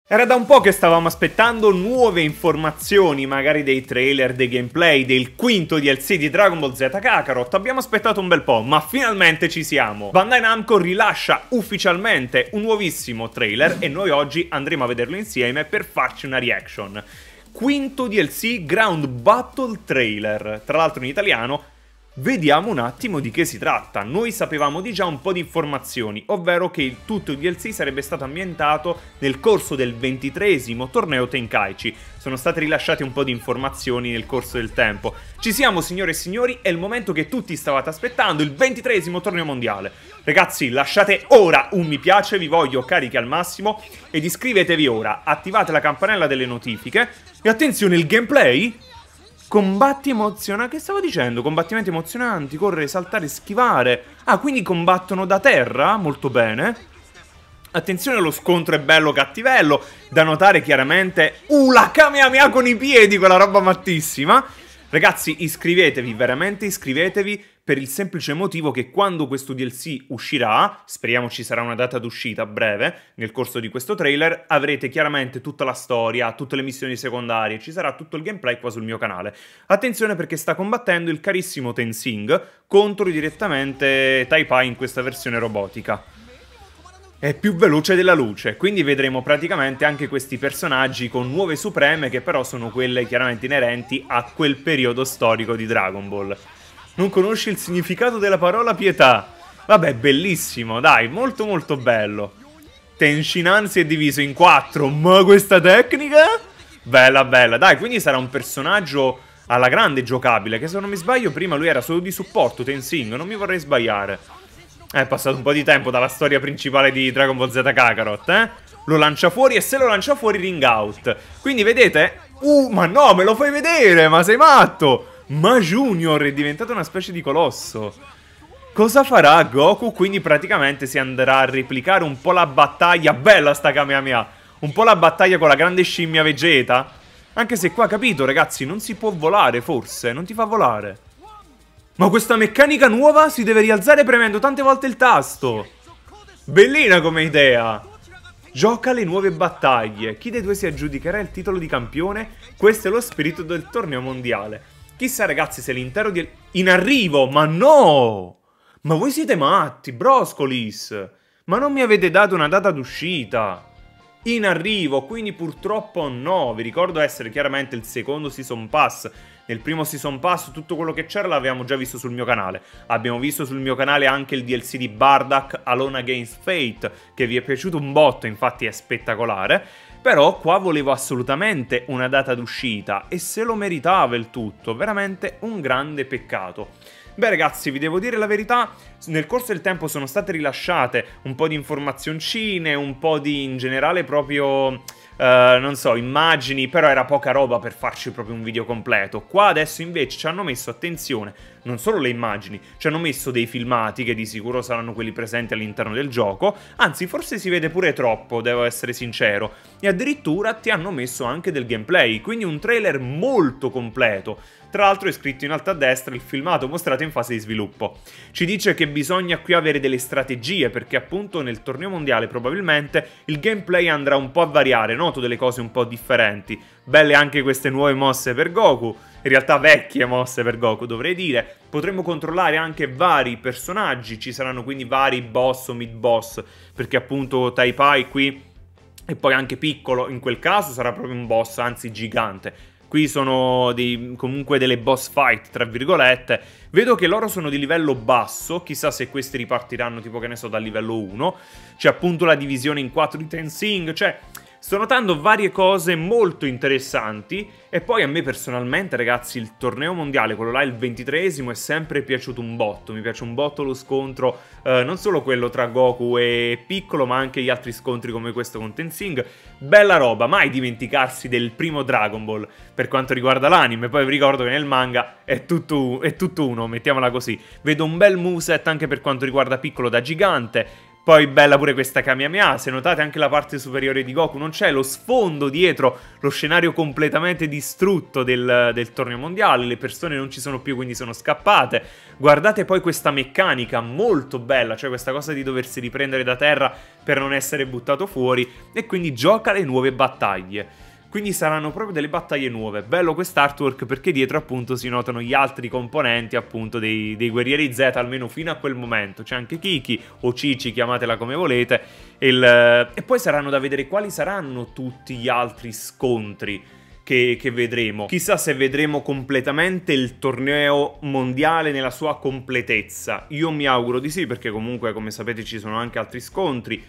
Era da un po' che stavamo aspettando nuove informazioni, magari dei trailer, dei gameplay, del quinto DLC di Dragon Ball Z Kakarot. Abbiamo aspettato un bel po', ma finalmente ci siamo. Bandai Namco rilascia ufficialmente un nuovissimo trailer e noi oggi andremo a vederlo insieme per farci una reaction. Quinto DLC Ground Battle Trailer, tra l'altro in italiano. Vediamo un attimo di che si tratta. Noi sapevamo di già un po' di informazioni, ovvero che tutto il DLC sarebbe stato ambientato nel corso del 23esimo torneo Tenkaichi. Sono state rilasciate un po' di informazioni nel corso del tempo. Ci siamo, signore e signori, è il momento che tutti stavate aspettando, il 23esimo torneo mondiale. Ragazzi, lasciate ora un mi piace, vi voglio carichi al massimo ed iscrivetevi ora, attivate la campanella delle notifiche e attenzione, il gameplay... Combatti emozionanti, che stavo dicendo? Combattimenti emozionanti, correre, saltare, schivare. Ah, quindi combattono da terra? Molto bene. Attenzione, lo scontro è bello cattivello. Da notare chiaramente... la Kamehameha con i piedi, quella roba mattissima. Ragazzi, iscrivetevi, veramente iscrivetevi, per il semplice motivo che quando questo DLC uscirà, speriamo ci sarà una data d'uscita a breve, nel corso di questo trailer, avrete chiaramente tutta la storia, tutte le missioni secondarie, ci sarà tutto il gameplay qua sul mio canale. Attenzione perché sta combattendo il carissimo Tenzing contro direttamente Tai Pai in questa versione robotica. È più veloce della luce, quindi vedremo praticamente anche questi personaggi con nuove supreme che però sono quelle chiaramente inerenti a quel periodo storico di Dragon Ball. Non conosci il significato della parola pietà? Vabbè, bellissimo, dai, molto molto bello. Tenshinhan si è diviso in 4, ma questa tecnica? Bella bella, dai, quindi sarà un personaggio alla grande giocabile, che se non mi sbaglio prima lui era solo di supporto, Tenzing, non mi vorrei sbagliare. È passato un po' di tempo dalla storia principale di Dragon Ball Z Kakarot, eh? Lo lancia fuori e se lo lancia fuori ring out. Quindi vedete? Ma no, me lo fai vedere, ma sei matto! Ma Junior è diventato una specie di colosso. Cosa farà Goku? Quindi praticamente si andrà a replicare un po' la battaglia. Bella sta Kamehameha. Un po' la battaglia con la grande scimmia Vegeta. Anche se qua, capito, ragazzi, non si può volare forse. Non ti fa volare. Ma questa meccanica nuova si deve rialzare premendo tante volte il tasto. Bellina come idea. Gioca le nuove battaglie. Chi dei due si aggiudicherà il titolo di campione? Questo è lo spirito del torneo mondiale. Chissà ragazzi se l'intero di... In arrivo, ma no! Ma voi siete matti, broscolis! Ma non mi avete dato una data d'uscita! In arrivo, quindi purtroppo no. Vi ricordo essere chiaramente il secondo Season Pass. Nel primo Season Pass tutto quello che c'era l'avevamo già visto sul mio canale. Abbiamo visto sul mio canale anche il DLC di Bardock Alone Against Fate, che vi è piaciuto un botto, infatti è spettacolare. Però qua volevo assolutamente una data d'uscita e se lo meritava il tutto, veramente un grande peccato. Beh ragazzi, vi devo dire la verità, nel corso del tempo sono state rilasciate un po' di informazioncine, un po' di in generale proprio... non so, immagini, però era poca roba per farci proprio un video completo. Qua adesso invece ci hanno messo, attenzione, non solo le immagini, ci hanno messo dei filmati che di sicuro saranno quelli presenti all'interno del gioco, anzi forse si vede pure troppo, devo essere sincero, e addirittura ti hanno messo anche del gameplay, quindi un trailer molto completo. Tra l'altro è scritto in alto a destra il filmato mostrato in fase di sviluppo. Ci dice che bisogna qui avere delle strategie perché appunto nel torneo mondiale probabilmente il gameplay andrà un po' a variare, noto delle cose un po' differenti. Belle anche queste nuove mosse per Goku, in realtà vecchie mosse per Goku dovrei dire. Potremo controllare anche vari personaggi, ci saranno quindi vari boss o mid boss, perché appunto Tai Pai qui e poi anche Piccolo in quel caso sarà proprio un boss, anzi gigante. Qui sono comunque delle boss fight, tra virgolette. Vedo che loro sono di livello basso, chissà se questi ripartiranno tipo che ne so dal livello 1. C'è appunto la divisione in 4 di Tenzing, cioè... Sto notando varie cose molto interessanti e poi a me personalmente ragazzi il torneo mondiale, quello là il 23esimo, è sempre piaciuto un botto, mi piace un botto lo scontro, non solo quello tra Goku e Piccolo ma anche gli altri scontri come questo con Tenzing, bella roba, mai dimenticarsi del primo Dragon Ball per quanto riguarda l'anime, poi vi ricordo che nel manga è tutto uno, mettiamola così, vedo un bel moveset anche per quanto riguarda Piccolo da gigante. Poi bella pure questa Kamehameha, se notate anche la parte superiore di Goku non c'è, lo sfondo dietro, lo scenario completamente distrutto del torneo mondiale, le persone non ci sono più quindi sono scappate. Guardate poi questa meccanica molto bella, cioè questa cosa di doversi riprendere da terra per non essere buttato fuori, e quindi gioca le nuove battaglie. Quindi saranno proprio delle battaglie nuove. Bello quest'artwork perché dietro appunto si notano gli altri componenti appunto dei guerrieri Z, almeno fino a quel momento. C'è anche Kiki o Cici, chiamatela come volete. E poi saranno da vedere quali saranno tutti gli altri scontri che vedremo. Chissà se vedremo completamente il torneo mondiale nella sua completezza. Io mi auguro di sì, perché comunque come sapete ci sono anche altri scontri,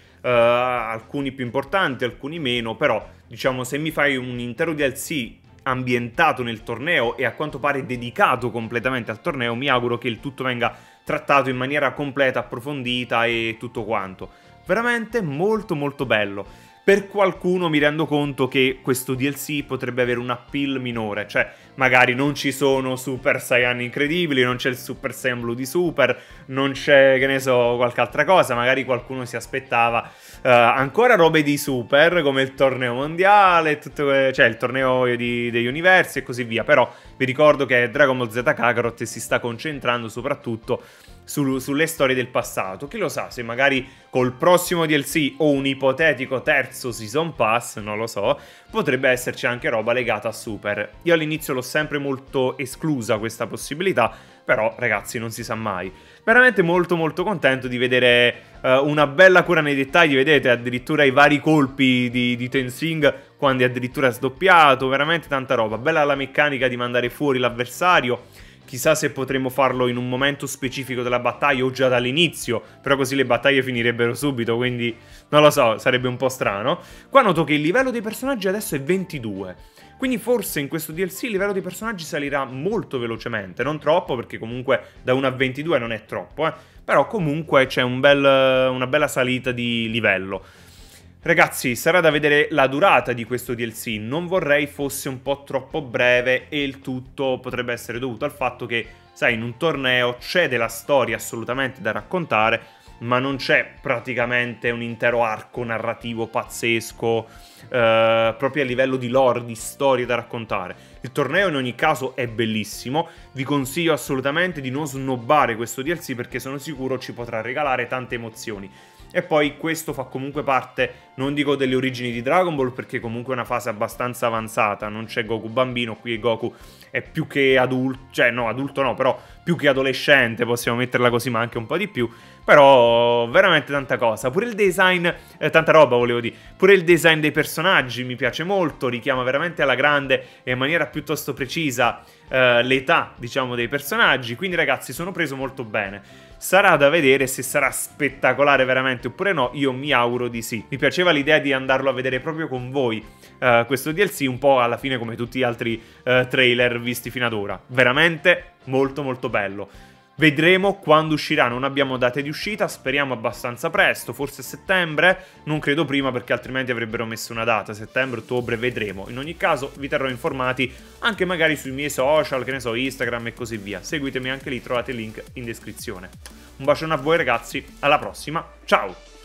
alcuni più importanti, alcuni meno, però diciamo se mi fai un intero DLC ambientato nel torneo e a quanto pare dedicato completamente al torneo, mi auguro che il tutto venga trattato in maniera completa, approfondita e tutto quanto. Veramente molto molto bello. Per qualcuno mi rendo conto che questo DLC potrebbe avere un appeal minore, cioè magari non ci sono Super Saiyan incredibili, non c'è il Super Saiyan Blue di Super, non c'è, che ne so, qualche altra cosa, magari qualcuno si aspettava ancora robe di Super, come il torneo mondiale, cioè il torneo degli universi e così via, però vi ricordo che Dragon Ball Z Kakarot si sta concentrando soprattutto sulle storie del passato. Chi lo sa, se magari col prossimo DLC o un ipotetico terzo Season Pass, non lo so, potrebbe esserci anche roba legata a Super. Io all'inizio l'ho sempre molto esclusa questa possibilità, però ragazzi non si sa mai. Veramente molto molto contento di vedere una bella cura nei dettagli, vedete addirittura i vari colpi di Tensing quando è addirittura sdoppiato, veramente tanta roba. Bella la meccanica di mandare fuori l'avversario. Chissà se potremmo farlo in un momento specifico della battaglia o già dall'inizio, però così le battaglie finirebbero subito, quindi non lo so, sarebbe un po' strano. Qua noto che il livello dei personaggi adesso è 22, quindi forse in questo DLC il livello dei personaggi salirà molto velocemente, non troppo perché comunque da 1 a 22 non è troppo, però comunque c'è una bella salita di livello. Ragazzi, sarà da vedere la durata di questo DLC, non vorrei fosse un po' troppo breve e il tutto potrebbe essere dovuto al fatto che, sai, in un torneo c'è della storia assolutamente da raccontare, ma non c'è praticamente un intero arco narrativo pazzesco, proprio a livello di lore, di storie da raccontare. Il torneo in ogni caso è bellissimo, vi consiglio assolutamente di non snobbare questo DLC perché sono sicuro ci potrà regalare tante emozioni. E poi questo fa comunque parte, non dico delle origini di Dragon Ball perché comunque è una fase abbastanza avanzata, non c'è Goku bambino, qui Goku è più che adulto, cioè no, adulto no, però più che adolescente, possiamo metterla così, ma anche un po' di più. Però veramente tanta cosa, pure il design, tanta roba volevo dire, pure il design dei personaggi mi piace molto, richiama veramente alla grande e in maniera piuttosto precisa l'età, diciamo, dei personaggi, quindi ragazzi sono preso molto bene. Sarà da vedere se sarà spettacolare veramente oppure no, io mi auguro di sì. Mi piaceva l'idea di andarlo a vedere proprio con voi, questo DLC, un po' alla fine come tutti gli altri trailer visti fino ad ora. Veramente molto molto bello. Vedremo quando uscirà, non abbiamo date di uscita, speriamo abbastanza presto, forse settembre, non credo prima perché altrimenti avrebbero messo una data, settembre, ottobre, vedremo. In ogni caso vi terrò informati anche magari sui miei social, che ne so, Instagram e così via. Seguitemi anche lì, trovate il link in descrizione. Un bacione a voi ragazzi, alla prossima, ciao!